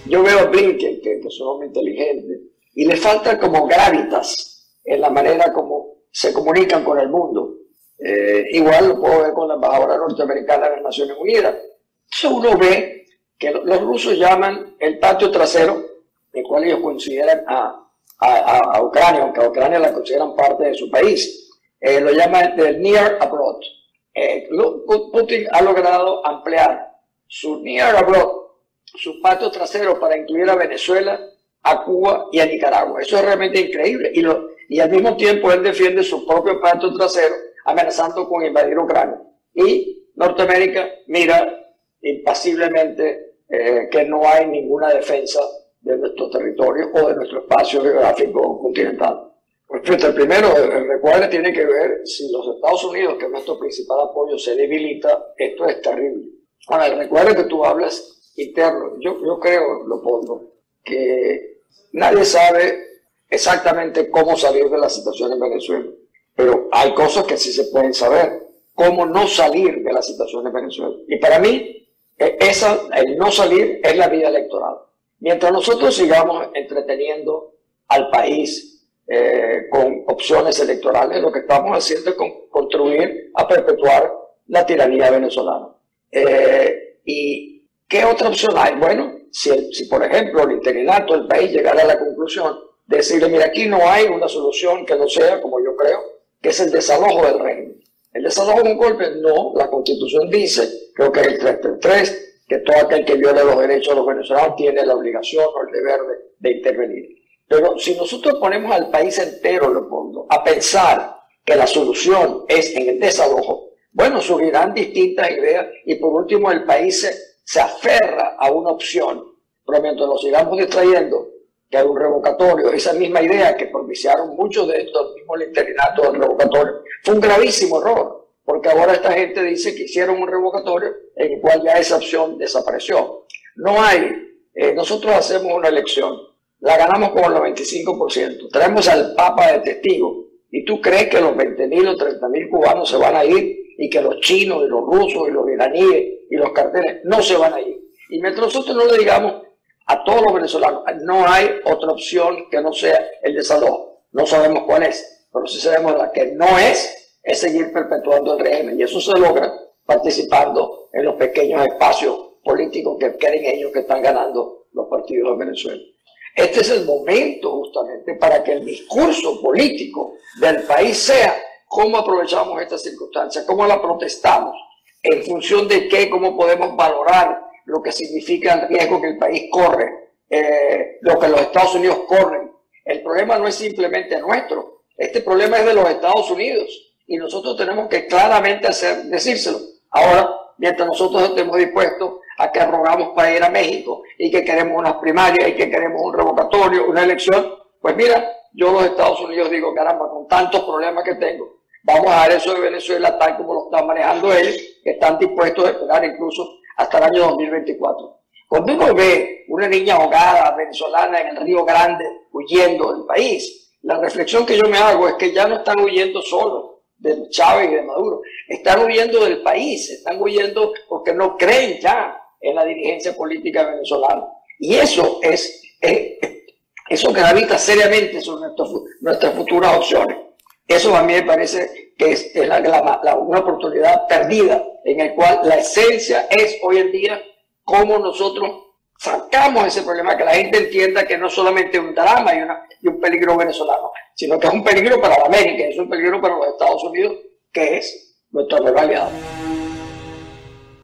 Yo veo a Blinken, que es un hombre inteligente, y le falta como gravitas en la manera como se comunican con el mundo. Igual lo puedo ver con la embajadora norteamericana de las Naciones Unidas. Entonces uno ve que los rusos llaman el patio trasero, el cual ellos consideran a Ucrania, aunque a Ucrania la consideran parte de su país. Lo llaman el Near Abroad. Putin ha logrado ampliar su Near Abroad, su patio trasero, para incluir a Venezuela, a Cuba y a Nicaragua. Eso es realmente increíble. Y al mismo tiempo él defiende su propio patio trasero, amenazando con invadir Ucrania. Y Norteamérica mira impasiblemente que no hay ninguna defensa de nuestro territorio o de nuestro espacio geográfico continental. Pues fíjate, el primero, el recuerdo tiene que ver si los Estados Unidos, que es nuestro principal apoyo, se debilita. Esto es terrible. Ahora, el recuerdo que tú hablas interno, yo creo, Leopoldo, que nadie sabe exactamente cómo salir de la situación en Venezuela, pero hay cosas que sí se pueden saber, cómo no salir de la situación en Venezuela. Y para mí, el no salir es la vía electoral. Mientras nosotros sigamos entreteniendo al país con opciones electorales, lo que estamos haciendo es contribuir a perpetuar la tiranía venezolana. ¿Y qué otra opción hay? Bueno, si por ejemplo el interinato del país llegara a la conclusión de decirle, mira, aquí no hay una solución que no sea, como yo creo, que es el desalojo del régimen. ¿El desalojo de un golpe? No, la Constitución dice, creo que es el 333, que todo aquel que viole los derechos de los venezolanos tiene la obligación o el deber de intervenir. Pero si nosotros ponemos al país entero, Leopoldo, a pensar que la solución es en el desalojo, bueno, surgirán distintas ideas y por último el país se aferra a una opción. Pero mientras nos sigamos distrayendo, que hay un revocatorio, esa misma idea que propiciaron muchos de estos mismos interinatos del revocatorio, fue un gravísimo error, porque ahora esta gente dice que hicieron un revocatorio en el cual ya esa opción desapareció. No hay, nosotros hacemos una elección, la ganamos con el 95%, traemos al Papa de testigo, y tú crees que los 20.000 o 30.000 cubanos se van a ir, y que los chinos y los rusos y los iraníes y los carteles no se van a ir. Y mientras nosotros no le digamos a todos los venezolanos, no hay otra opción que no sea el desalojo. No sabemos cuál es, pero sí sabemos la que no es seguir perpetuando el régimen. Y eso se logra participando en los pequeños espacios políticos que creen ellos que están ganando los partidos de Venezuela. Este es el momento justamente para que el discurso político del país sea cómo aprovechamos esta circunstancia, cómo la protestamos, en función de qué, cómo podemos valorar lo que significa el riesgo que el país corre, lo que los Estados Unidos corren. El problema no es simplemente nuestro, este problema es de los Estados Unidos y nosotros tenemos que claramente decírselo. Ahora, mientras nosotros estemos dispuestos a que rogamos para ir a México y que queremos unas primarias y que queremos un revocatorio, una elección, pues mira, yo a los Estados Unidos digo, caramba, con tantos problemas que tengo, vamos a dar eso de Venezuela tal como lo están manejando ellos, que están dispuestos a esperar incluso hasta el año 2024. Cuando uno ve una niña ahogada venezolana en el Río Grande huyendo del país, la reflexión que yo me hago es que ya no están huyendo solo de Chávez y de Maduro, están huyendo del país, están huyendo porque no creen ya en la dirigencia política venezolana. Y eso eso gravita seriamente sobre nuestras futuras opciones. Eso a mí me parece que es una oportunidad perdida en el cual la esencia es hoy en día cómo nosotros sacamos ese problema, que la gente entienda que no solamente es un drama y un peligro venezolano, sino que es un peligro para la América, es un peligro para los Estados Unidos, que es nuestro nuevo aliado.